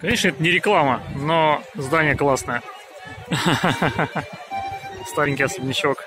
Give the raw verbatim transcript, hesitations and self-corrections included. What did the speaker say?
Конечно, это не реклама, но здание классное. Старенький особнячок.